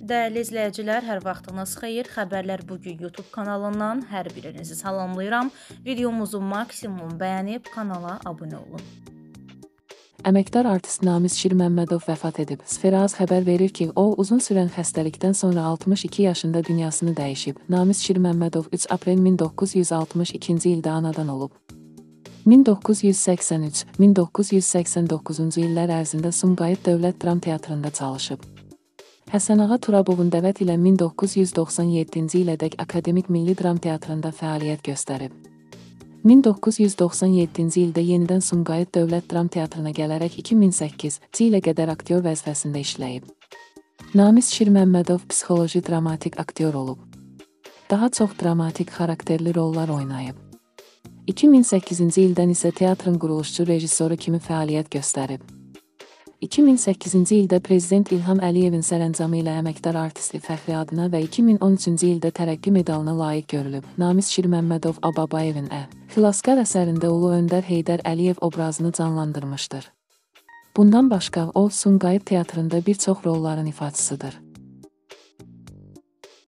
Dəyərli izləyicilər, hər vaxtınız xeyir. Xəbərlər bugün YouTube kanalından hər birinizi salamlayıram. Videomuzu maksimum bəyənib kanala abunə olun. Əməkdar artist Namiz Şirməmmədov vəfat edib. Sferaz xəbər verir ki, o uzun sürən xəstəlikdən sonra 62 yaşında dünyasını dəyişib. Namiz Şirməmmədov 3 aprel 1962-ci ildə anadan olub. 1983-1989-cu illər ərzində Sumqayıt Dövlət Dram Teatrında çalışıb. Həsənağa Turabovun dəvət ilə 1997-ci ilədək Akademik Milli Dram Teatrında fəaliyyət göstərib. 1997-ci ildə yenidən Sumqayıt Dövlət Dram Teatrına gələrək 2008-ci ilə qədər aktyor vəzifəsində işləyib. Namiz Şirməmmədov psixoloji dramatik aktyor olub. Daha çox dramatik xarakterli rollar oynayıb. 2008-ci ildən isə teatrın quruluşçu rejissoru kimi fəaliyyət göstərib. 2008-ci ildə Prezident İlham Əliyevin sərəncamı ilə əməkdar artisti fəxri adına və 2013-cü ildə tərəqqi medalına layiq görülüb. Namiz Şirməmmədov Ababayevin Xilaskar əsərində Ulu Öndər Heydər Əliyev obrazını canlandırmışdır. Bundan başqa, o, Sumqayıt teatrında bir çox rolların ifaçısıdır.